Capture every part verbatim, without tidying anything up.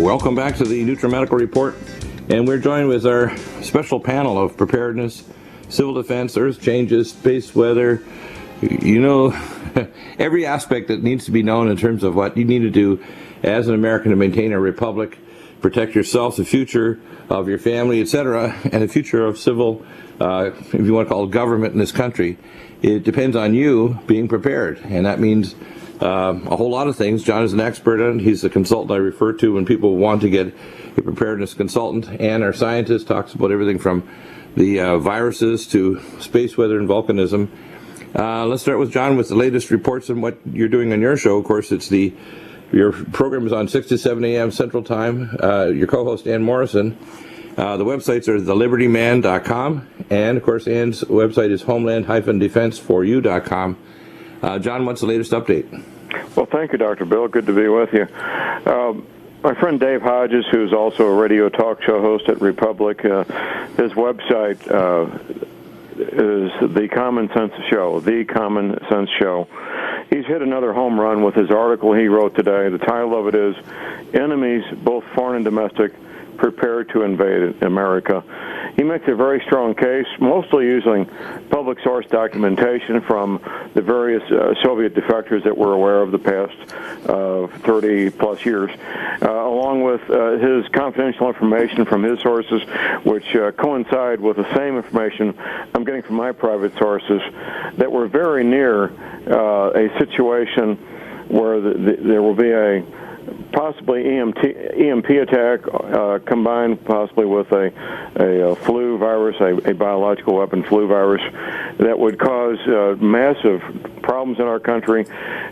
Welcome back to the NutriMedical Report, and we're joined with our special panel of preparedness, civil defense, earth changes, space weather, you know, every aspect that needs to be known in terms of what you need to do as an American to maintain a republic, protect yourself, the future of your family, et cetera, and the future of civil, uh, if you want to call it government in this country. It depends on you being prepared, and that means Um, a whole lot of things. John is an expert on it. He's the consultant I refer to when people want to get a preparedness consultant, and our scientist talks about everything from the uh, viruses to space weather and volcanism. Uh, let's start with John with the latest reports on what you're doing on your show. Of course, it's the your program is on six to seven a m Central Time. Uh, your co-host, Ann Morrison. Uh, the websites are the liberty man dot com, and of course, Ann's website is homeland dash defense for you dot com. Uh, John, what's the latest update? Well, thank you, Doctor Bill. Good to be with you. Um, my friend Dave Hodges, who's also a radio talk show host at Republic, uh, his website uh, is The Common Sense Show, The Common Sense Show. He's hit another home run with his article he wrote today. The title of it is Enemies, Both Foreign and Domestic, Prepare to Invade America. He makes a very strong case, mostly using public source documentation from the various uh, Soviet defectors that we're aware of the past uh, thirty plus years, uh, along with uh, his confidential information from his sources, which uh, coincide with the same information I'm getting from my private sources, that we're very near uh, a situation where the, the, there will be a possibly E M T, E M P attack uh, combined possibly with a, a, a flu virus, a, a biological weapon flu virus, that would cause uh, massive problems in our country,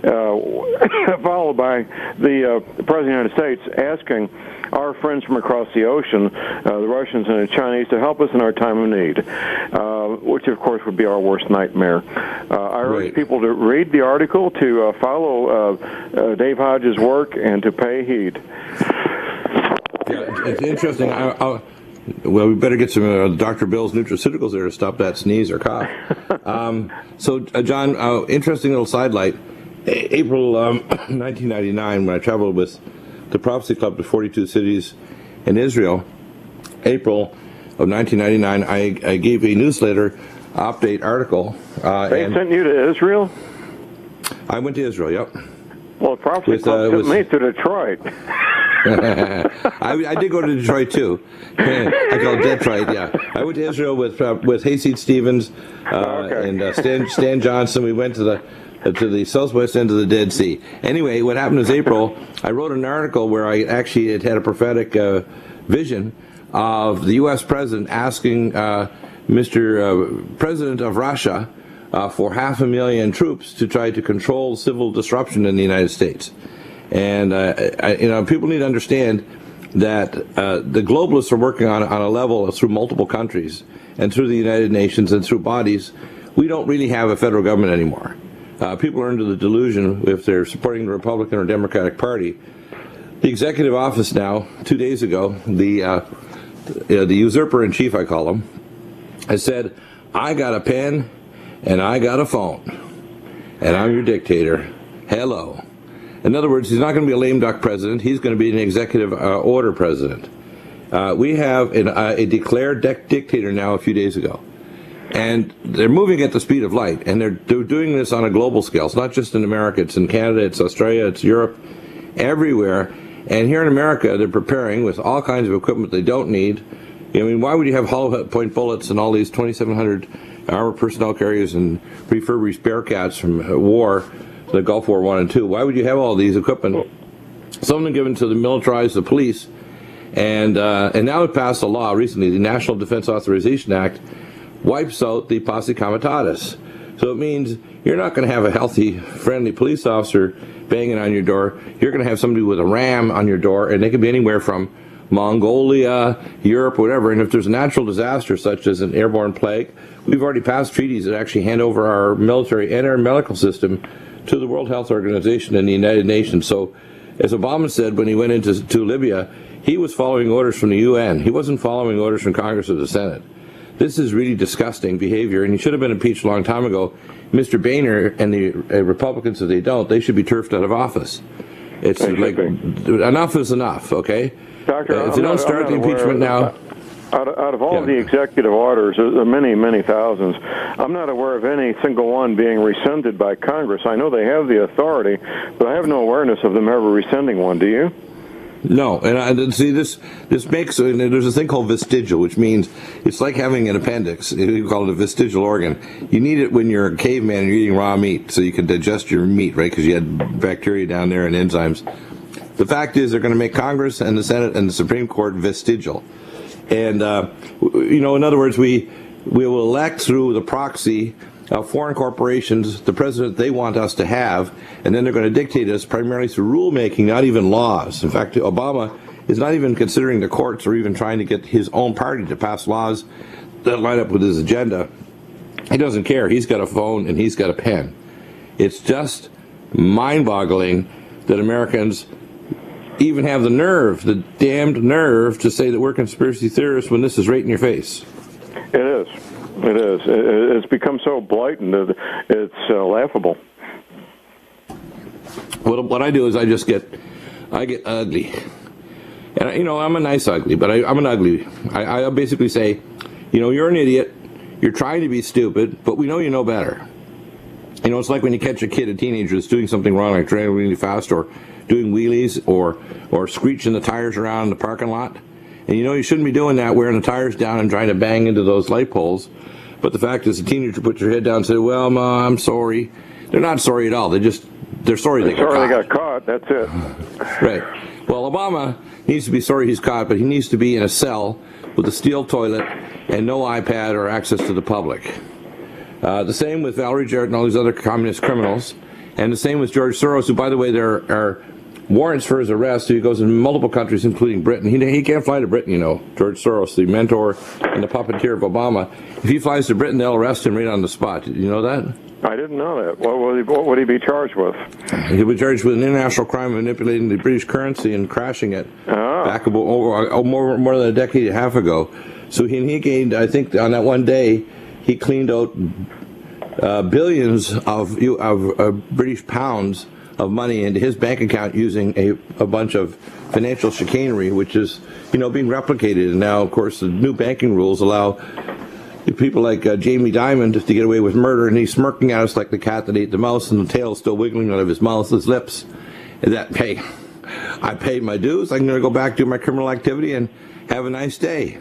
uh, followed by the uh, President of the United States asking our friends from across the ocean, uh, the Russians and the Chinese, to help us in our time of need, uh, which of course would be our worst nightmare. Uh, I urge right. people to read the article, to uh, follow uh, uh, Dave Hodges' work, and to pay heed. Yeah, it's interesting. I, I, well, we better get some uh, Doctor Bill's nutraceuticals there to stop that sneeze or cough. um, so, uh, John, uh, interesting little sidelight. A- April um, nineteen ninety-nine, when I traveled with the Prophecy Club to forty-two cities in Israel, April of nineteen ninety-nine, I, I gave a newsletter update article. Uh, they and sent you to Israel? I went to Israel, yep. Well, the Prophecy With, Club uh, sent with, me to Detroit. I, I did go to Detroit too. I call it Detroit. Yeah, I went to Israel with uh, with Hayseed Stevens uh, okay. and uh, Stan, Stan Johnson. We went to the uh, to the southwest end of the Dead Sea. Anyway, what happened was April. I wrote an article where I actually had had a prophetic uh, vision of the U S president asking uh, Mister Uh, President of Russia uh, for half a million troops to try to control civil disruption in the United States. And, uh, I, you know, people need to understand that uh, the globalists are working on, on a level through multiple countries and through the United Nations and through bodies. We don't really have a federal government anymore. Uh, people are under the delusion if they're supporting the Republican or Democratic Party. The executive office now, two days ago, the, uh, you know, the usurper-in-chief, I call him, has said, I got a pen and I got a phone, and I'm your dictator. Hello. In other words, he's not going to be a lame duck president. He's going to be an executive uh, order president. Uh, we have an, uh, a declared dictator now a few days ago. And they're moving at the speed of light. And they're, they're doing this on a global scale. It's not just in America. It's in Canada. It's Australia. It's Europe. Everywhere. And here in America, they're preparing with all kinds of equipment they don't need. I mean, why would you have hollow point bullets and all these twenty-seven hundred armored personnel carriers and refurbished Bearcats from war, the Gulf War One and Two? Why would you have all these equipment? Some of them given to the militarized, the police, and uh, and now it passed a law recently. The National Defense Authorization Act wipes out the posse comitatus. So it means you're not going to have a healthy, friendly police officer banging on your door. You're going to have somebody with a ram on your door, and they can be anywhere from Mongolia, Europe, whatever. And if there's a natural disaster such as an airborne plague, we've already passed treaties that actually hand over our military and our medical system to the World Health Organization and the United Nations. So, as Obama said when he went into to Libya, he was following orders from the U N. He wasn't following orders from Congress or the Senate. This is really disgusting behavior, and he should have been impeached a long time ago. Mister Boehner and the uh, Republicans, if they don't, they should be turfed out of office. It's They like should be. enough is enough. Okay. Doctor, Uh, if I'm they don't not- start I'm the not aware impeachment of- now. Out of, out of all Yeah. of the executive orders, there are many, many thousands, I'm not aware of any single one being rescinded by Congress. I know they have the authority, but I have no awareness of them ever rescinding one. Do you? No, and I see this. This makes and there's a thing called vestigial, which means it's like having an appendix. You call it a vestigial organ. You need it when you're a caveman and you're eating raw meat, so you can digest your meat, right? Because you had bacteria down there and enzymes. The fact is, they're going to make Congress and the Senate and the Supreme Court vestigial, and uh, you know, in other words, we we will elect through the proxy of foreign corporations the president they want us to have, and then they're going to dictate us primarily through rulemaking, not even laws. In fact, Obama is not even considering the courts or even trying to get his own party to pass laws that line up with his agenda. He doesn't care. He's got a phone and he's got a pen. It's just mind-boggling that Americans even have the nerve, the damned nerve, to say that we're conspiracy theorists when this is right in your face. It is. It is. It, it's become so blatant that it's uh, laughable. What, what I do is I just get, I get ugly. And, you know, I'm a nice ugly, but I, I'm an ugly. I, I basically say, you know, you're an idiot. You're trying to be stupid, but we know you know better. You know, it's like when you catch a kid, a teenager, that's doing something wrong, like driving really fast or doing wheelies or, or screeching the tires around in the parking lot. And you know you shouldn't be doing that, wearing the tires down and trying to bang into those light poles. But the fact is, the teenager puts their head down and says, well, Ma, I'm sorry. They're not sorry at all. They just, they're sorry they got Sorry caught. they got caught. That's it. Right. Well, Obama needs to be sorry he's caught, but he needs to be in a cell with a steel toilet and no iPad or access to the public. Uh, the same with Valerie Jarrett and all these other communist criminals. And the same with George Soros, who, by the way, there are warrants for his arrest. He goes in multiple countries, including Britain. He, he can't fly to Britain, you know. George Soros, the mentor and the puppeteer of Obama. If he flies to Britain, they'll arrest him right on the spot. You know that? I didn't know that. What would he, what would he be charged with? He'll be charged with an international crime of manipulating the British currency and crashing it Ah. back about, over, oh, more, more than a decade and a half ago. So he, he gained, I think, on that one day, he cleaned out uh, billions of, of uh, British pounds of money into his bank account using a, a bunch of financial chicanery, which is, you know, being replicated. And now, of course, the new banking rules allow people like uh, Jamie Dimon to get away with murder, and he's smirking at us like the cat that ate the mouse, and the tail still wiggling out of his mouth, his lips. And that, hey, I paid my dues. I'm going to go back to my criminal activity and have a nice day.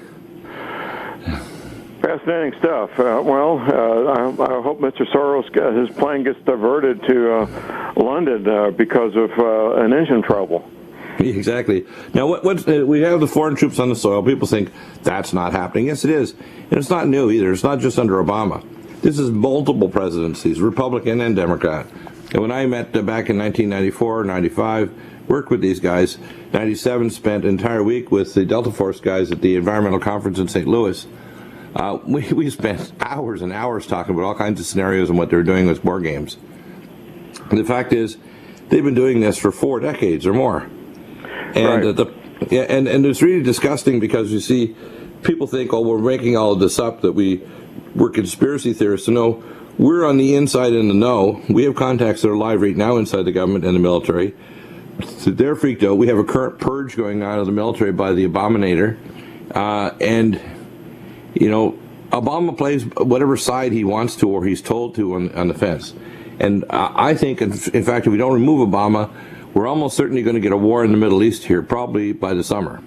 Fascinating stuff. Uh, well, uh, I, I hope Mister Soros, uh, his plane gets diverted to uh, London uh, because of uh, an engine trouble. Exactly. Now, what, what's, uh, we have the foreign troops on the soil. People think that's not happening. Yes, it is. And it's not new either. It's not just under Obama. This is multiple presidencies, Republican and Democrat. And when I met uh, back in nineteen ninety-four, ninety-five, worked with these guys, ninety-seven spent an entire week with the Delta Force guys at the environmental conference in Saint Louis. Uh, we, we spent hours and hours talking about all kinds of scenarios and what they're doing with war games. And the fact is, they've been doing this for four decades or more. And Right. uh, the yeah, and, and it's really disgusting because you see, people think, oh, we're making all of this up, that we, we're conspiracy theorists. So no, we're on the inside in the know. We have contacts that are live right now inside the government and the military. So they're freaked out. We have a current purge going on of the military by the Abominator. Uh, and, you know, Obama plays whatever side he wants to or he's told to on, on the fence. And uh, I think, in, in fact, if we don't remove Obama, we're almost certainly going to get a war in the Middle East here, probably by the summer.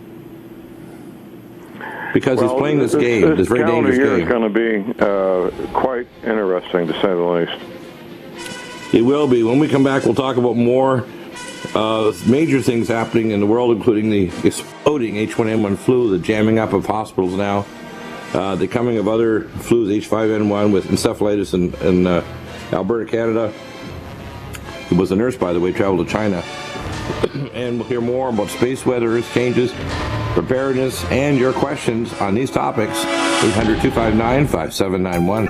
Because Well, he's playing this, this game, this, this very calendar dangerous year game. is going to be uh, quite interesting, to say the least. It will be. When we come back, we'll talk about more uh, major things happening in the world, including the exploding H one N one flu, the jamming up of hospitals now, uh, the coming of other flus, H five N one with encephalitis in, in uh, Alberta, Canada. He was a nurse, by the way, traveled to China. And we'll hear more about space weather changes, preparedness, and your questions on these topics. eight hundred, two five nine, five seven nine one.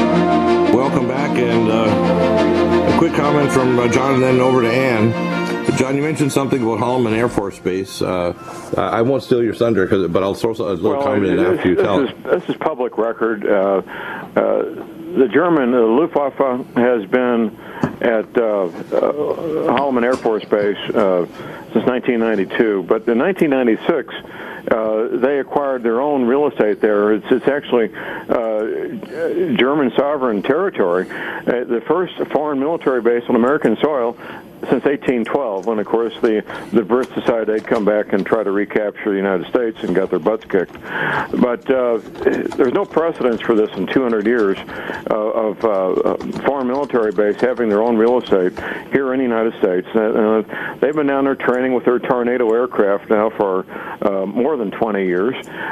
Welcome back, and uh, a quick comment from uh, John and then over to Ann. John, you mentioned something about Holloman Air Force Base. Uh, I won't steal your thunder, cause, but I'll throw a little well, comment in after you this tell is, it. This is public record. Uh, uh, the German uh, Luftwaffe has been at uh, uh, Holloman Air Force Base uh, since nineteen ninety-two, but in nineteen ninety-six, Uh, they acquired their own real estate there. It's, it's actually uh, German sovereign territory. Uh, the first foreign military base on American soil since eighteen twelve, when, of course, the, the Brits decided they'd come back and try to recapture the United States and got their butts kicked. But uh, there's no precedence for this in two hundred years uh, of uh, foreign military base having their own real estate here in the United States. Uh, they've been down there training with their Tornado aircraft now for uh, more than twenty years.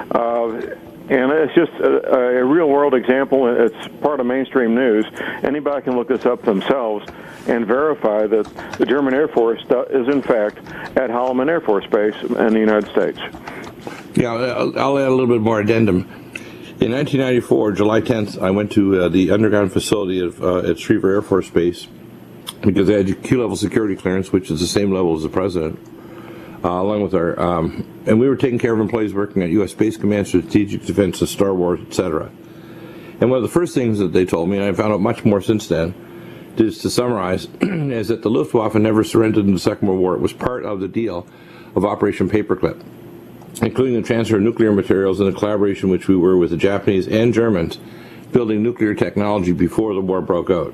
Uh, And it's just a, a real-world example. It's part of mainstream news. Anybody can look this up themselves and verify that the German Air Force is, in fact, at Holloman Air Force Base in the United States. Yeah, I'll, I'll add a little bit more addendum. In nineteen ninety-four, July tenth, I went to uh, the underground facility of, uh, at Schriever Air Force Base because they had Q-level security clearance, which is the same level as the president. Uh, along with our, um, and we were taking care of employees working at U S Space Command, Strategic Defense, Star Wars, et cetera. And one of the first things that they told me, and I found out much more since then, is to summarize, is that the Luftwaffe never surrendered in the Second World War. It was part of the deal of Operation Paperclip, including the transfer of nuclear materials and the collaboration which we were with the Japanese and Germans building nuclear technology before the war broke out.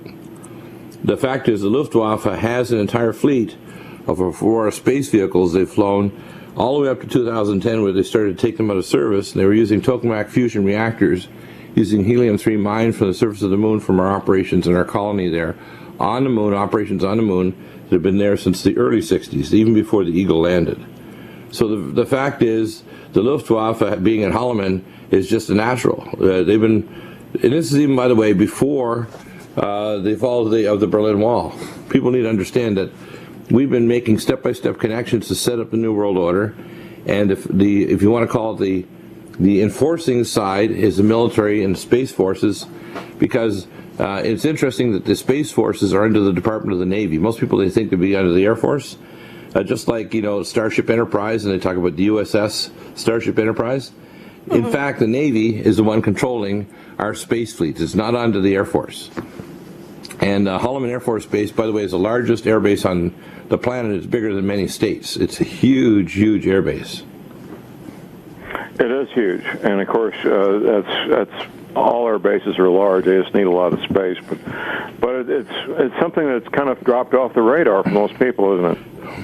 The fact is the Luftwaffe has an entire fleet of Aurora space vehicles they've flown all the way up to two thousand ten, where they started to take them out of service, and they were using tokamak fusion reactors, using helium three mined from the surface of the moon from our operations in our colony there on the moon, operations on the moon that have been there since the early sixties, even before the Eagle landed. So the, the fact is, the Luftwaffe being at Holloman is just a natural. Uh, they've been, and this is even, by the way, before uh, the fall of the, of the Berlin Wall. People need to understand that we've been making step-by-step connections to set up the New World Order, and if the if you want to call it the the enforcing side is the military and space forces, because uh, it's interesting that the space forces are under the Department of the Navy. Most people they think to be under the Air Force, uh, just like you know Starship Enterprise, and they talk about the U S S Starship Enterprise. Mm-hmm. In fact, the Navy is the one controlling our space fleet. It's not under the Air Force. And uh, Holloman Air Force Base, by the way, is the largest air base on the planet. It's bigger than many states. It's a huge, huge air base. It is huge, and of course, uh, that's that's all our bases are large. They just need a lot of space, but but it, it's it's something that's kind of dropped off the radar for most people, isn't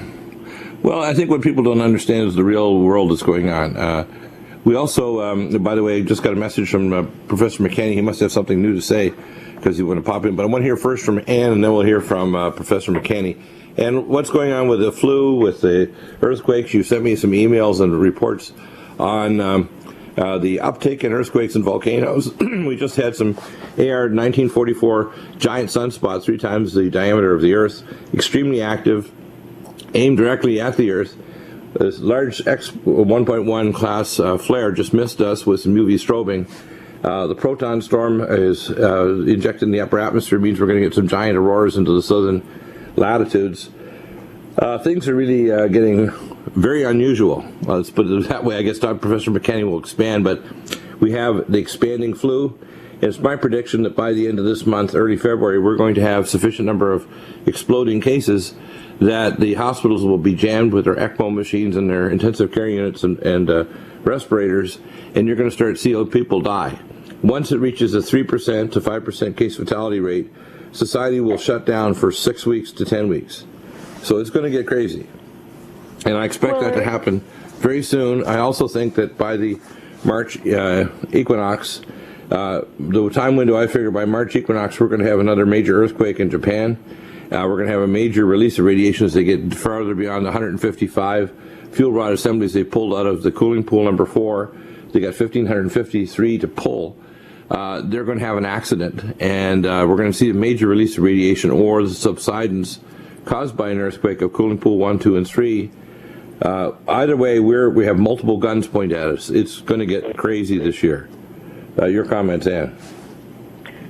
it? Well, I think what people don't understand is the real world that's going on. Uh, we also, um, by the way, just got a message from uh, Professor McKenney. He must have something new to say, because he want to pop in. But I want to hear first from Ann, and then we'll hear from uh, Professor McKenney. And what's going on with the flu, with the earthquakes? You sent me some emails and reports on um, uh, the uptick in earthquakes and volcanoes. We just had some A R nineteen forty-four giant sunspots, three times the diameter of the Earth, extremely active, aimed directly at the Earth. This large X one point one class uh, flare just missed us with some U V strobing. Uh, the proton storm is uh, injected in the upper atmosphere, means we're going to get some giant auroras into the southern latitudes. Uh, things are really uh, getting very unusual. Uh, let's put it that way. I guess Doctor Professor McKenney will expand, but we have the expanding flu. It's my prediction that by the end of this month, early February, we're going to have sufficient number of exploding cases that the hospitals will be jammed with their ECMO machines and their intensive care units and, and uh, respirators, and you're going to start seeing people die. Once it reaches a three percent to five percent case fatality rate, society will shut down for six weeks to ten weeks. So it's going to get crazy. And I expect well, that to happen very soon. I also think that by the March uh, equinox, uh, the time window I figure by March equinox, we're going to have another major earthquake in Japan. Uh, we're going to have a major release of radiation as they get farther beyond the one hundred fifty-five fuel rod assemblies they pulled out of the cooling pool number four. They got one thousand five hundred fifty-three to pull. Uh, they're going to have an accident, and uh, we're going to see a major release of radiation or the subsidence caused by an earthquake of cooling pool one, two, and three. Uh, either way, we're, we have multiple guns pointed at us. It's going to get crazy this year. Uh, your comments, Ann?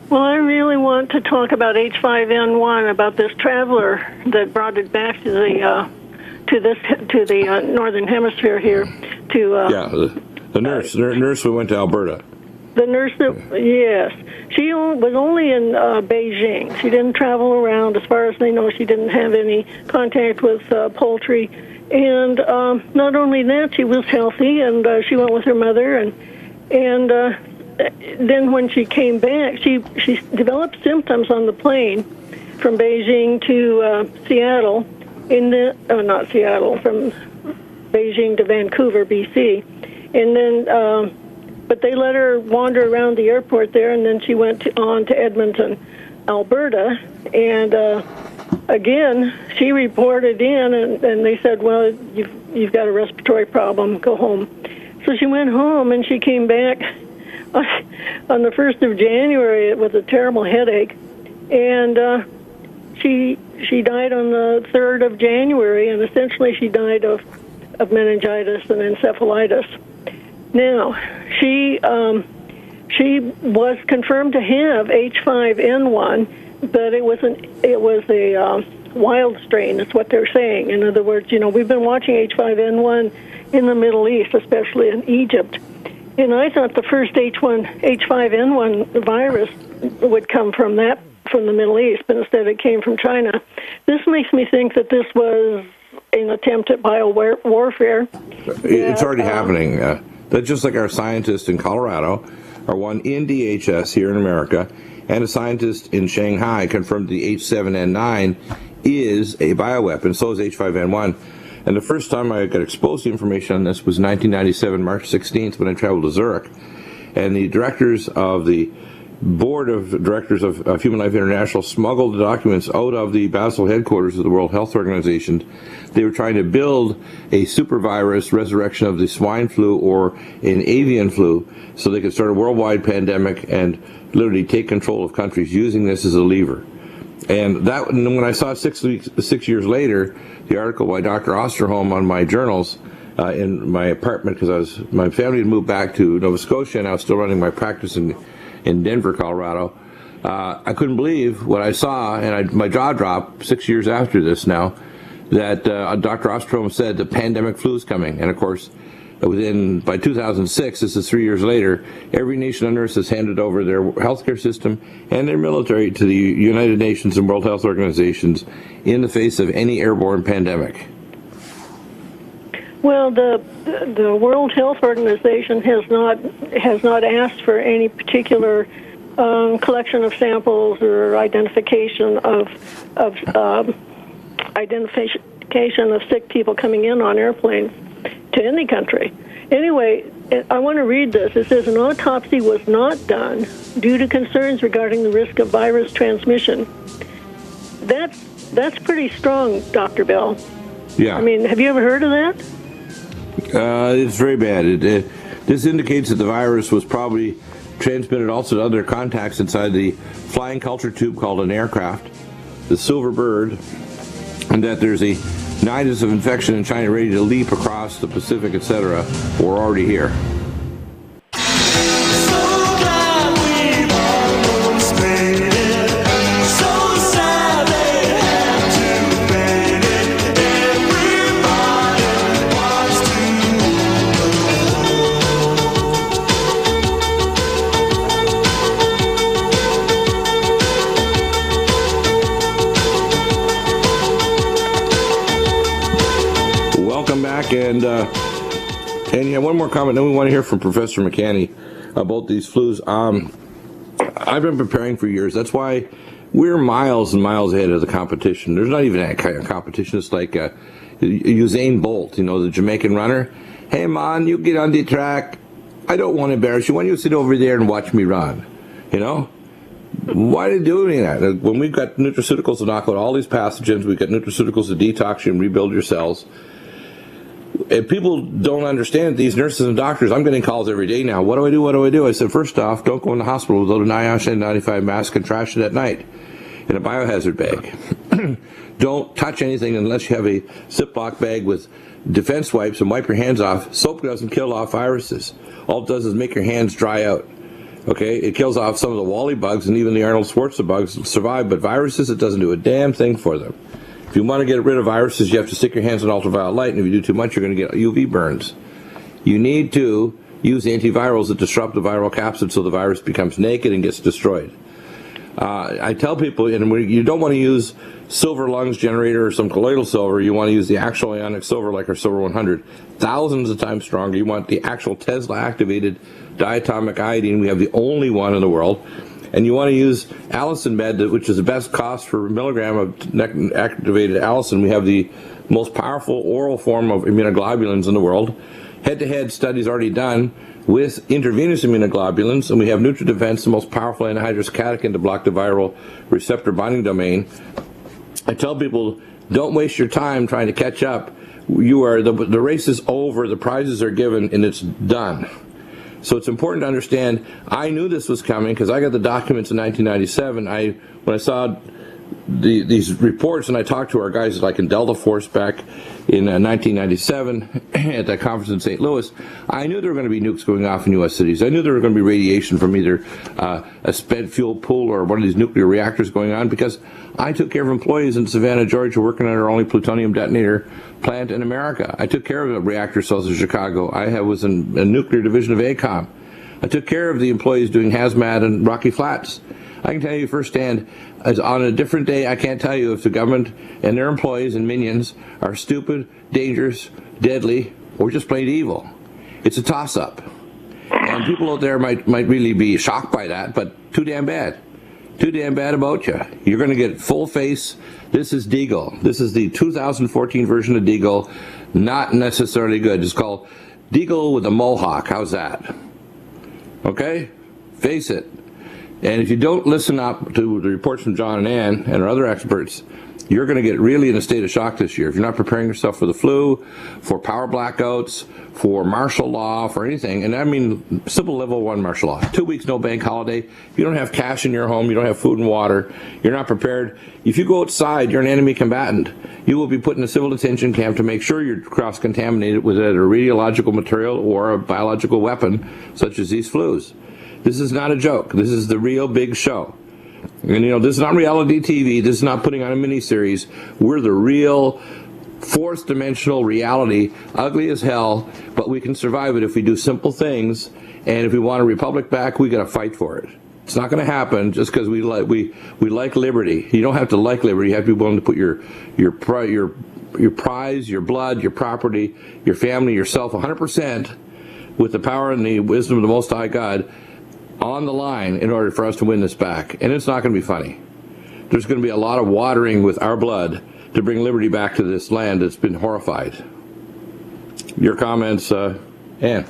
Well, I really want to talk about H five N one, about this traveler that brought it back to the uh, to this to the uh, northern hemisphere here. To uh, yeah, the, the nurse, uh, nurse who went to Alberta. The nurse that yes, she was only in uh, Beijing. She didn't travel around. As far as they know, she didn't have any contact with uh, poultry. And um, not only that, she was healthy, and uh, she went with her mother, and and. Uh, Then when she came back, she, she developed symptoms on the plane from Beijing to uh, Seattle, in the, oh, not Seattle, from Beijing to Vancouver, B C. And then, um, but they let her wander around the airport there, and then she went to, on to Edmonton, Alberta. And uh, again, she reported in, and, and they said, well, you've, you've got a respiratory problem, go home. So she went home, and she came back on the first of January with a terrible headache, and uh, she she died on the third of January, and essentially she died of, of meningitis and encephalitis. Now, she um, she was confirmed to have H five N one, but it was an it was a uh, wild strain. That's what they're saying. In other words, you know, we've been watching H five N one in the Middle East, especially in Egypt. And I thought the first H one, H five N one virus would come from that, from the Middle East, but instead it came from China. This makes me think that this was an attempt at bio-warfare. It's already um, happening. Uh, that's just like our scientist in Colorado, our one in D H S here in America, and a scientist in Shanghai confirmed the H seven N nine is a bioweapon. So is H five N one. And the first time I got exposed to information on this was nineteen ninety-seven, March sixteenth, when I traveled to Zurich. And the directors of the board of directors of, of Human Life International smuggled the documents out of the Basel headquarters of the World Health Organization. They were trying to build a super virus resurrection of the swine flu or an avian flu so they could start a worldwide pandemic and literally take control of countries using this as a lever. And that, and when I saw it six weeks, six years later, the article by Doctor Osterholm on my journals uh, in my apartment, because I was my family had moved back to Nova Scotia, and I was still running my practice in in Denver, Colorado. Uh, I couldn't believe what I saw, and I, my jaw dropped six years after this now. That uh, Doctor Osterholm said the pandemic flu is coming, and of course, within by two thousand six, this is three years later, every nation on earth has handed over their healthcare system and their military to the United Nations and World Health Organizations in the face of any airborne pandemic. Well, the the World Health Organization has not has not asked for any particular um, collection of samples or identification of of um, identification of sick people coming in on airplanes to any country. Anyway, I want to read this. It says an autopsy was not done due to concerns regarding the risk of virus transmission. That's that's pretty strong, Doctor Bell. Yeah. I mean, have you ever heard of that? Uh, it's very bad. It, it, this indicates that the virus was probably transmitted also to other contacts inside the flying culture tube called an aircraft, the Silver Bird, and that there's a nidus of infection in China ready to leap across the Pacific, et cetera. We're already here. And uh, and yeah, one more comment. Then we want to hear from Professor McCanny about these flus. Um, I've been preparing for years. That's why we're miles and miles ahead of the competition. There's not even that kind of competition. It's like uh, Usain Bolt, you know, the Jamaican runner. Hey, man, you get on the track. I don't want to embarrass you. Why don't you sit over there and watch me run? You know? Why are they doing that? When we've got nutraceuticals to knock out all these pathogens, we've got nutraceuticals to detox you and rebuild your cells. And people don't understand, these nurses and doctors, I'm getting calls every day now. What do I do? What do I do? I said, first off, don't go in the hospital without an I N ninety-five mask and trash it at night in a biohazard bag. Don't touch anything unless you have a Ziploc bag with defense wipes and wipe your hands off. Soap doesn't kill off viruses. All it does is make your hands dry out. Okay, it kills off some of the Wally bugs, and even the Arnold Schwarzenegger bugs survive, but viruses, it doesn't do a damn thing for them. If you want to get rid of viruses, you have to stick your hands in ultraviolet light, and if you do too much, you're going to get U V burns. You need to use antivirals that disrupt the viral capsid so the virus becomes naked and gets destroyed. Uh, I tell people, and you don't want to use silver lungs generator or some colloidal silver. You want to use the actual ionic silver like our Silver one hundred. Thousands of times stronger. You want the actual Tesla-activated diatomic iodine. We have the only one in the world. And you want to use Allison Med, which is the best cost per milligram of activated allicin. We have the most powerful oral form of immunoglobulins in the world. Head-to-head studies already done with intravenous immunoglobulins, and we have NutriDefense, the most powerful anhydrous catechin to block the viral receptor binding domain. I tell people, don't waste your time trying to catch up. You are the, the race is over, the prizes are given, and it's done. So it's important to understand, I knew this was coming because I got the documents in nineteen ninety-seven. I when I saw the, these reports, and I talked to our guys like in Delta Force back in uh, nineteen ninety-seven at that conference in Saint Louis, I knew there were going to be nukes going off in U S cities. I knew there were going to be radiation from either uh, a spent fuel pool or one of these nuclear reactors going on, because I took care of employees in Savannah, Georgia, working on our only plutonium detonator plant in America. I took care of the reactor cells in Chicago. I have, was in a nuclear division of A COM. I took care of the employees doing hazmat in Rocky Flats. I can tell you firsthand, as on a different day, I can't tell you if the government and their employees and minions are stupid, dangerous, deadly, or just plain evil. It's a toss-up. And people out there might, might really be shocked by that, but too damn bad. Too damn bad about you. You're going to get full face. This is Deagle. This is the two thousand fourteen version of Deagle. Not necessarily good. It's called Deagle with a Mohawk. How's that? Okay? Face it. And if you don't listen up to the reports from John and Ann and our other experts, you're going to get really in a state of shock this year. If you're not preparing yourself for the flu, for power blackouts, for martial law, for anything, and I mean simple level one martial law. Two weeks, no bank holiday. If you don't have cash in your home, you don't have food and water, you're not prepared. If you go outside, you're an enemy combatant. You will be put in a civil detention camp to make sure you're cross-contaminated with either a radiological material or a biological weapon, such as these flus. This is not a joke. This is the real big show. And, you know, this is not reality T V. This is not putting on a miniseries. We're the real fourth dimensional reality, ugly as hell, but we can survive it if we do simple things. And if we want a republic back, we got to fight for it. It's not going to happen just because we like we we like liberty. You don't have to like liberty. You have to be willing to put your your your your prize, your blood, your property, your family, yourself, one hundred percent with the power and the wisdom of the Most High God on the line in order for us to win this back. And it's not going to be funny. There's going to be a lot of watering with our blood to bring liberty back to this land that's been horrified. Your comments, uh, Ann?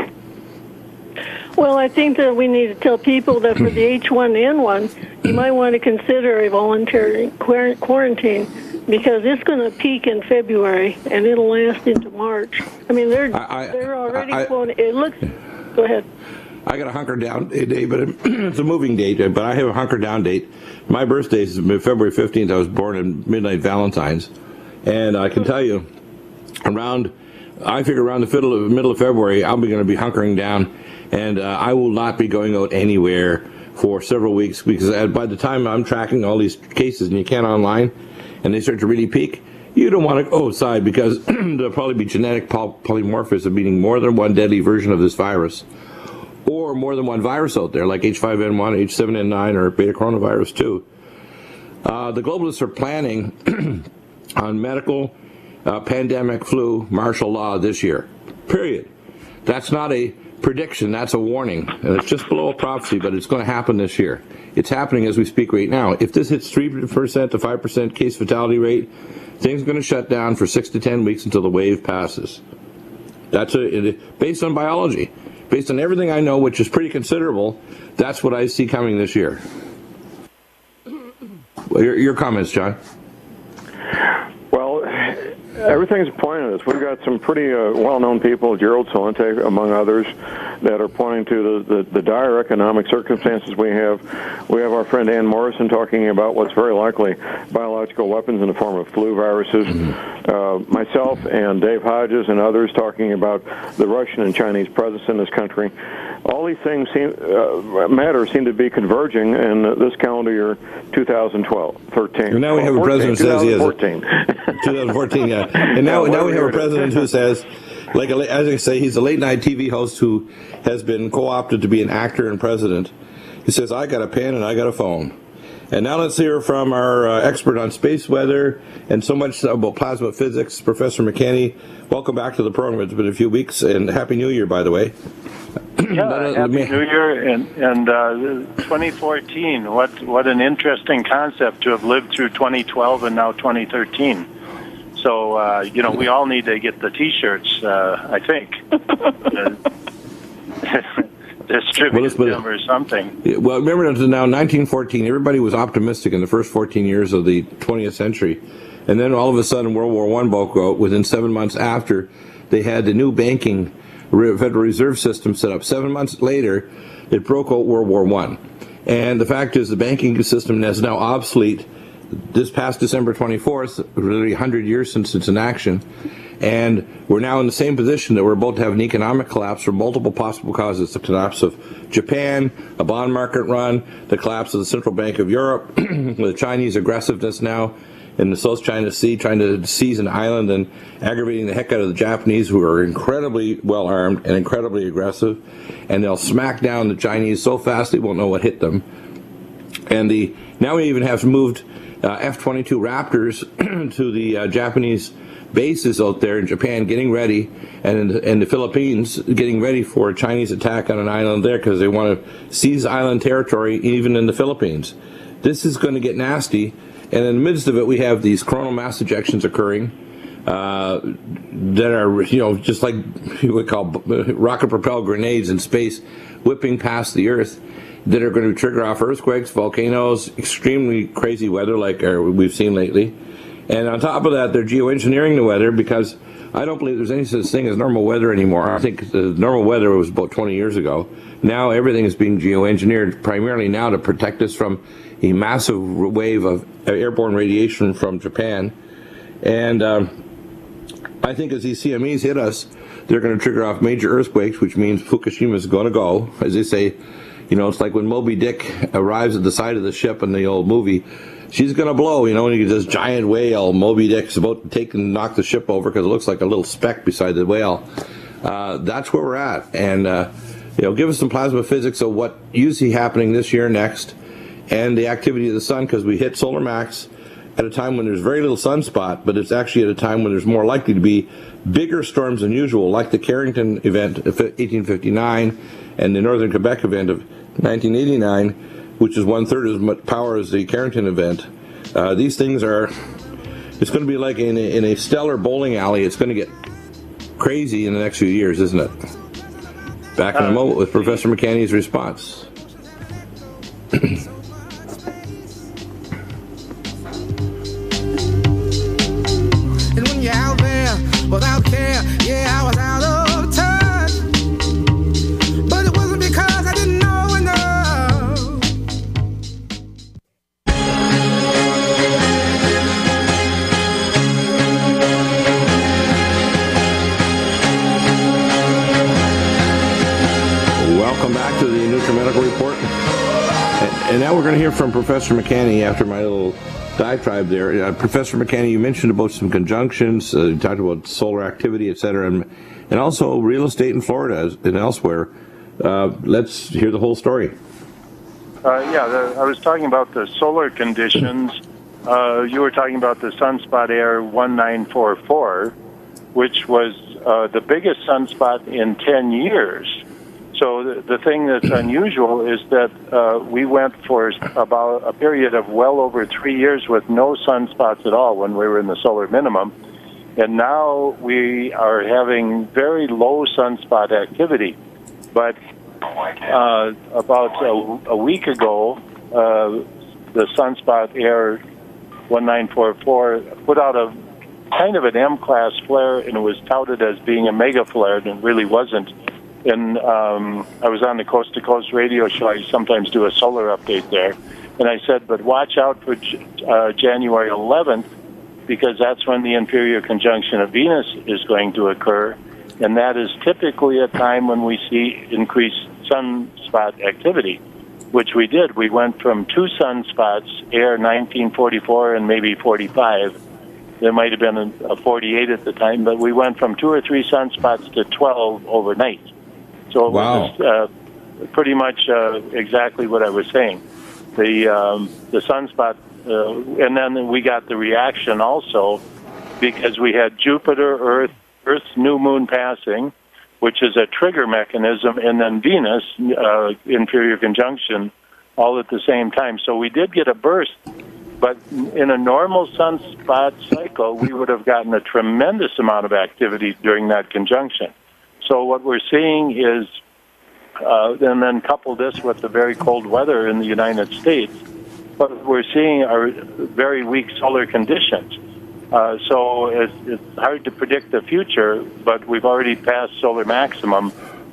Well, I think that we need to tell people that for the H one N one, you might want to consider a voluntary quarantine, because it's going to peak in February and it'll last into March. I mean, they're I, I, they're already I, I, quoting. It looks. Go ahead. I got a hunker down date, but it's a moving date, but I have a hunker down date. My birthday is February fifteenth. I was born in midnight Valentine's. And I can tell you, around, I figure around the middle of, middle of February, I'll be going to be hunkering down, and uh, I will not be going out anywhere for several weeks, because by the time I'm tracking all these cases, and you can't online, and they start to really peak, you don't want to go outside, because there'll probably be genetic poly polymorphism, meaning more than one deadly version of this virus, or more than one virus out there, like H five N one, H seven N nine, or beta coronavirus two. Uh, the globalists are planning on medical uh, pandemic flu martial law this year, period. That's not a prediction, that's a warning. And it's just below a prophecy, but it's going to happen this year. It's happening as we speak right now. If this hits three percent to five percent case fatality rate, things are going to shut down for six to ten weeks until the wave passes. That's a, it, based on biology. Based on everything I know, which is pretty considerable, that's what I see coming this year. Well, your, your comments, John? Well, everything's pointing at us. We've got some pretty uh, well-known people, Gerald Celente, among others, that are pointing to the, the, the dire economic circumstances we have. We have our friend Ann Morrison talking about what's very likely biological weapons in the form of flu viruses. Mm-hmm. uh, myself and Dave Hodges and others talking about the Russian and Chinese presence in this country. All these things seem, uh, matters seem to be converging in this calendar year, two thousand twelve, thirteen. And now we have a president who says he is twenty fourteen, yeah. And now, now we have a president who says, like a, as I say, he's a late night T V host who has been co-opted to be an actor and president. He says, "I got a pen and I got a phone." And now let's hear from our uh, expert on space weather and so much about plasma physics, Professor McKenney. Welcome back to the program. It's been a few weeks, and Happy New Year, by the way. Yeah, Happy New Year, and, and uh, twenty fourteen, what, what an interesting concept to have lived through twenty twelve and now twenty thirteen. So, uh, you know, we all need to get the T-shirts, uh, I think. Distribute well, them or something. Well, remember until now, nineteen fourteen, everybody was optimistic in the first fourteen years of the twentieth century. And then all of a sudden, World War One broke out. Within seven months after, they had the new banking Federal Reserve System set up. Seven months later, it broke out World War One. And the fact is, the banking system is now obsolete. This past December twenty-fourth, really one hundred years since its inaction, and we're now in the same position that we're about to have an economic collapse for multiple possible causes. The collapse of Japan, a bond market run, the collapse of the Central Bank of Europe, the Chinese aggressiveness now in the South China Sea, trying to seize an island and aggravating the heck out of the Japanese, who are incredibly well-armed and incredibly aggressive, and they'll smack down the Chinese so fast they won't know what hit them. And the now we even have moved uh, F twenty-two Raptors to the uh, Japanese bases out there in Japan, getting ready, and in the, in the Philippines, getting ready for a Chinese attack on an island there because they want to seize island territory even in the Philippines. This is going to get nasty, and in the midst of it, we have these coronal mass ejections occurring uh, that are, you know, just like you would call rocket-propelled grenades in space, whipping past the Earth, that are going to trigger off earthquakes, volcanoes, extremely crazy weather like uh, we've seen lately. And on top of that, they're geoengineering the weather, because I don't believe there's any such thing as normal weather anymore. I think the normal weather was about twenty years ago. Now everything is being geoengineered, primarily now to protect us from a massive wave of airborne radiation from Japan. And um, I think as these C M Es hit us, they're going to trigger off major earthquakes, which means Fukushima is going to go. As they say, you know, it's like when Moby Dick arrives at the side of the ship in the old movie. She's going to blow, you know, and you get this giant whale. Moby Dick's about to take and knock the ship over because it looks like a little speck beside the whale. Uh, that's where we're at. And, uh, you know, give us some plasma physics of what you see happening this year next, and the activity of the sun, because we hit solar max at a time when there's very little sunspot, but it's actually at a time when there's more likely to be bigger storms than usual, like the Carrington event of eighteen fifty-nine and the Northern Quebec event of nineteen eighty-nine, which is one-third as much power as the Carrington event. Uh, these things are, it's going to be like in a, in a stellar bowling alley. It's going to get crazy in the next few years, isn't it? Back in a moment with Professor McKenney's response. And when you're out there without care, yeah, I was out of touch. But it wasn't because I didn't know enough. Welcome back to the NutriMedical Report. And, and now we're going to hear from Professor McKenney after my little diatribe there. Uh, Professor McKenney, you mentioned about some conjunctions, uh, you talked about solar activity, et cetera, and, and also real estate in Florida and elsewhere. Uh, let's hear the whole story. Uh, yeah, the, I was talking about the solar conditions. Uh, you were talking about the Sunspot Air one nine four four, which was uh, the biggest sunspot in ten years. So the, the thing that's unusual is that uh, we went for about a period of well over three years with no sunspots at all when we were in the solar minimum. And now we are having very low sunspot activity. But uh, about a, a week ago, uh, the Sunspot Air one nine four four put out a kind of an M-class flare, and it was touted as being a mega flare, and it really wasn't. and um, I was on the Coast to Coast radio show. I sometimes do a solar update there. And I said, but watch out for uh, January eleventh, because that's when the inferior conjunction of Venus is going to occur. And that is typically a time when we see increased sunspot activity, which we did. We went from two sunspots, air nineteen forty-four and maybe forty-five. There might have been a, a forty-eight at the time, but we went from two or three sunspots to twelve overnight. So it wow. was uh, pretty much uh, exactly what I was saying. The um, the sunspot, uh, and then we got the reaction also because we had Jupiter, Earth, Earth's new moon passing, which is a trigger mechanism, and then Venus, uh, inferior conjunction, all at the same time. So we did get a burst, but in a normal sunspot cycle, we would have gotten a tremendous amount of activity during that conjunction. So what we're seeing is, uh, and then couple this with the very cold weather in the United States, what we're seeing are very weak solar conditions. Uh, so it's, it's hard to predict the future, but we've already passed solar maximum.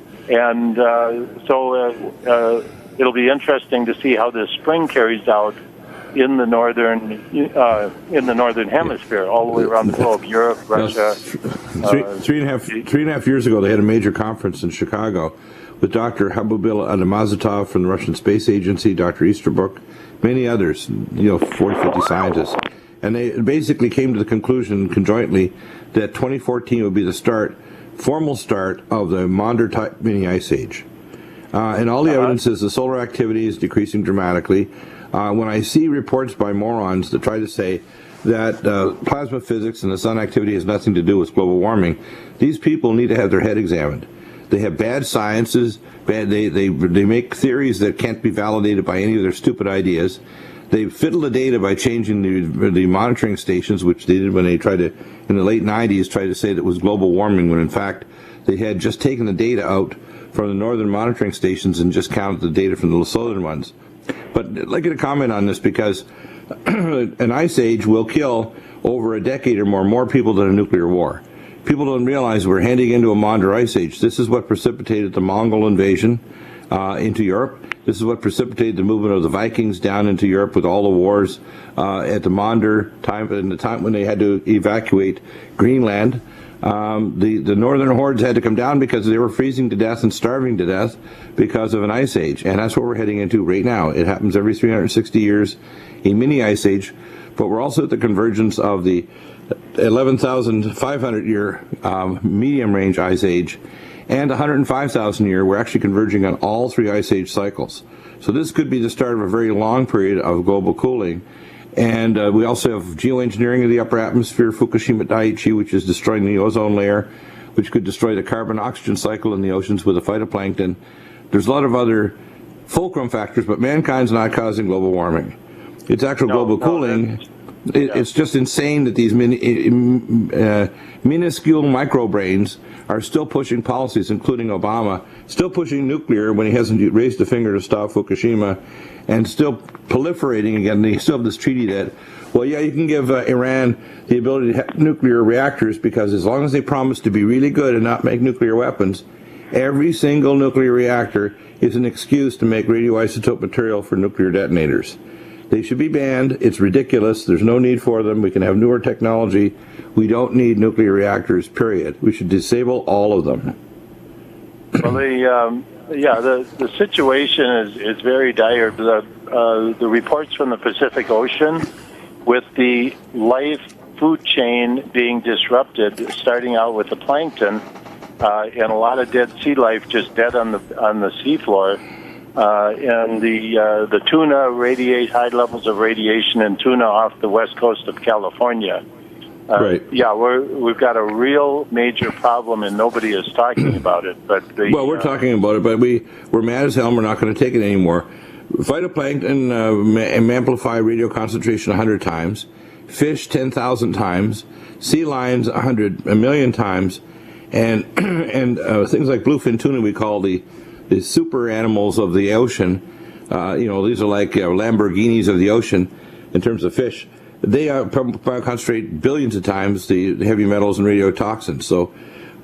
And uh, so uh, uh, it'll be interesting to see how this spring carries out in the northern uh, in the northern hemisphere, all the way around the globe, Europe, Russia. Three, uh, three and a half three and a half years ago, they had a major conference in Chicago with Doctor Habubil Adamazatov from the Russian Space Agency, Doctor Easterbrook, many others, you know, forty, fifty scientists. And they basically came to the conclusion conjointly that twenty fourteen would be the start, formal start of the Maunder-type mini ice age. Uh, and all the uh-huh. evidence is the solar activity is decreasing dramatically. Uh, when I see reports by morons that try to say that uh, plasma physics and the sun activity has nothing to do with global warming, these people need to have their head examined. They have bad sciences, bad, they, they, they make theories that can't be validated by any of their stupid ideas. They fiddle the data by changing the, the monitoring stations, which they did when they tried to, in the late nineties, tried to say that it was global warming, when in fact they had just taken the data out from the northern monitoring stations and just counted the data from the southern ones. But I'd like you to comment on this, because an ice age will kill over a decade or more more people than a nuclear war. People don't realize we're heading into a Maunder ice age. This is what precipitated the Mongol invasion uh, into Europe. This is what precipitated the movement of the Vikings down into Europe with all the wars uh, at the Maunder time, in the time when they had to evacuate Greenland. Um, the, the northern hordes had to come down because they were freezing to death and starving to death because of an ice age. And that's what we're heading into right now. It happens every three hundred sixty years, a mini ice age. But we're also at the convergence of the eleven thousand five hundred year um, medium range ice age and one hundred five thousand year. We're actually converging on all three ice age cycles. So this could be the start of a very long period of global cooling. And uh, we also have geoengineering of the upper atmosphere, Fukushima Daiichi, which is destroying the ozone layer, which could destroy the carbon-oxygen cycle in the oceans with the phytoplankton. There's a lot of other fulcrum factors, but mankind's not causing global warming. It's actual no, global no, cooling. It, yeah. It's just insane that these mini, uh, minuscule microbrains are still pushing policies, including Obama, still pushing nuclear when he hasn't raised a finger to stop Fukushima, and still proliferating again. They still have this treaty that, well, yeah, you can give uh, Iran the ability to have nuclear reactors, because as long as they promise to be really good and not make nuclear weapons, every single nuclear reactor is an excuse to make radioisotope material for nuclear detonators. They should be banned. It's ridiculous. There's no need for them. We can have newer technology. We don't need nuclear reactors, period. We should disable all of them. Well, the, um, yeah, the, the situation is, is very dire. The, uh, the reports from the Pacific Ocean, with the life food chain being disrupted, starting out with the plankton, uh, and a lot of dead sea life just dead on the on the seafloor. Uh, and the uh, the tuna radiate high levels of radiation in tuna off the west coast of California. Uh, right. Yeah, we're we've got a real major problem, and nobody is talking about it. But the, well, we're uh, talking about it, but we we're mad as hell. And we're not going to take it anymore. Phytoplankton uh, amplify radio concentration a hundred times, fish ten thousand times, sea lions a hundred a million times, and and uh, things like bluefin tuna we call the the super animals of the ocean. Uh, you know, these are like uh, Lamborghinis of the ocean in terms of fish. They uh, concentrate billions of times the heavy metals and radiotoxins. So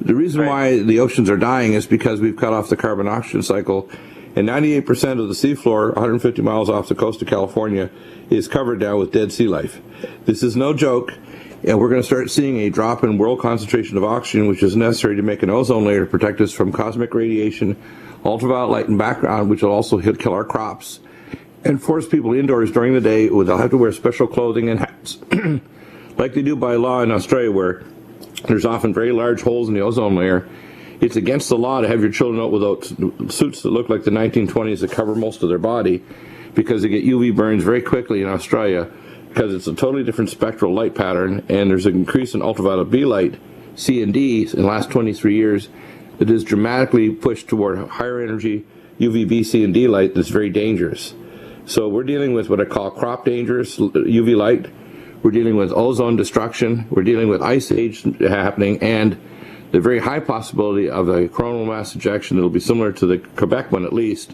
The reason why the oceans are dying is because we've cut off the carbon oxygen cycle, and ninety-eight percent of the seafloor, one hundred fifty miles off the coast of California, is covered now with dead sea life. This is no joke, and we're going to start seeing a drop in world concentration of oxygen, which is necessary to make an ozone layer to protect us from cosmic radiation, ultraviolet light and background, which will also hit, kill our crops, and force people indoors during the day. They'll have to wear special clothing and hats, like they do by law in Australia, where there's often very large holes in the ozone layer. It's against the law to have your children out without suits that look like the nineteen twenties that cover most of their body, because they get U V burns very quickly in Australia, because it's a totally different spectral light pattern, and there's an increase in ultraviolet B light, C and D, in the last twenty-three years that has dramatically pushed toward higher energy U V B, C and D light that's very dangerous. So we're dealing with what I call crop dangerous U V light. We're dealing with ozone destruction. We're dealing with ice age happening, and the very high possibility of a coronal mass ejection that will be similar to the Quebec one, at least.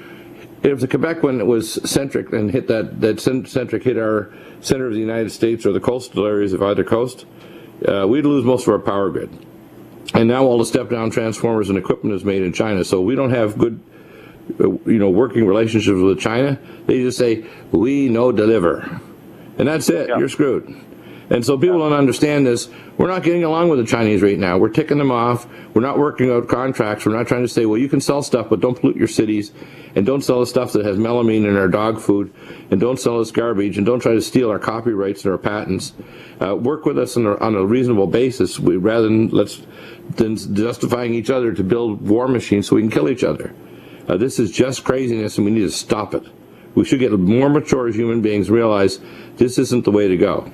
If the Quebec one was centric and hit that, that centric hit our center of the United States or the coastal areas of either coast, uh, we'd lose most of our power grid. And now all the step-down transformers and equipment is made in China, so we don't have good, uh, you know, working relationships with China. They just say, we no deliver. And that's it. Yeah. You're screwed. And so people don't understand this. We're not getting along with the Chinese right now. We're ticking them off. We're not working out contracts. We're not trying to say, well, you can sell stuff, but don't pollute your cities, and don't sell us stuff that has melamine in our dog food, and don't sell us garbage, and don't try to steal our copyrights and our patents. Uh, work with us on a, on a reasonable basis, we, rather than let's than justifying each other to build war machines so we can kill each other. Uh, this is just craziness, and we need to stop it. We should get more mature as human beings, realize this isn't the way to go.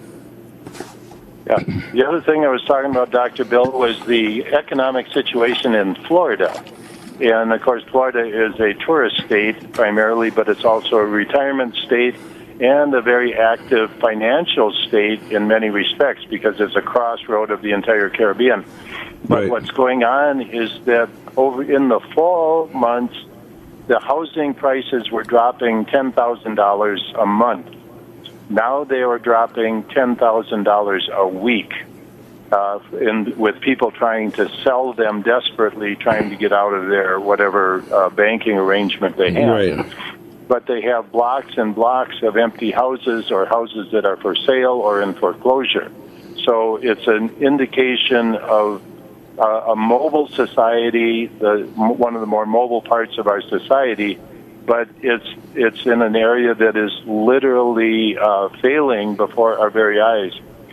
Yeah. The other thing I was talking about, Doctor Bill, was the economic situation in Florida. And, of course, Florida is a tourist state primarily, but it's also a retirement state and a very active financial state in many respects, because it's a crossroad of the entire Caribbean. But right. What's going on is that over in the fall months, the housing prices were dropping ten thousand dollars a month. Now they are dropping ten thousand dollars a week, uh, in, with people trying to sell them desperately, trying to get out of their whatever uh, banking arrangement they have. Right. But they have blocks and blocks of empty houses or houses that are for sale or in foreclosure. So it's an indication of uh, a mobile society, the, one of the more mobile parts of our society, but it's it's in an area that is literally uh, failing before our very eyes.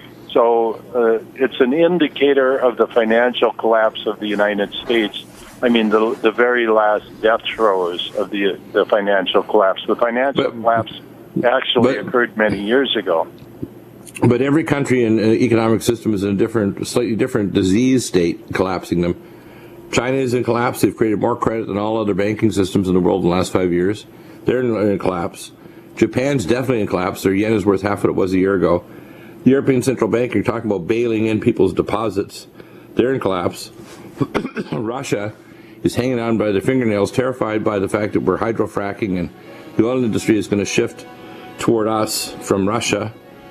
So uh, it's an indicator of the financial collapse of the United States. I mean, the the very last death throes of the the financial collapse. The financial but, collapse actually but, occurred many years ago. But every country and uh, economic system is in a different, slightly different disease state, collapsing them. China is in collapse. They've created more credit than all other banking systems in the world in the last five years. They're in, in collapse. Japan's definitely in collapse. Their yen is worth half what it was a year ago. The European Central Bank, you're talking about bailing in people's deposits. They're in collapse. Russia is hanging on by their fingernails, terrified by the fact that we're hydrofracking and the oil industry is going to shift toward us from Russia.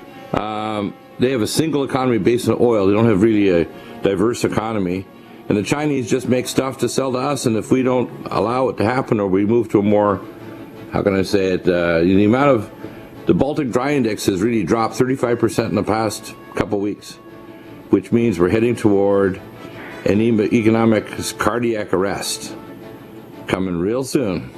Um, they have a single economy based on oil. They don't have really a diverse economy. And the Chinese just make stuff to sell to us, and if we don't allow it to happen, or we move to a more, how can I say it, uh, the amount of, the Baltic Dry Index has really dropped thirty-five percent in the past couple weeks, which means we're heading toward an economic cardiac arrest coming real soon.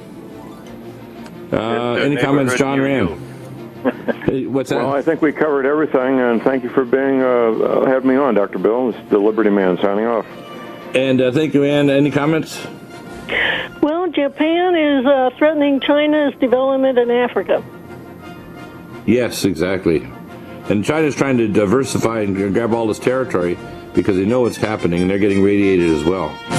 Uh, any comments, John Rand? What's that? Well, I think we covered everything, and thank you for being uh, uh, having me on, Doctor Bill. It's the Liberty Man signing off. And uh, thank you, Ann. Any comments? Well, Japan is uh, threatening China's development in Africa. Yes, exactly. And China's trying to diversify and grab all this territory because they know what's happening, and they're getting radiated as well.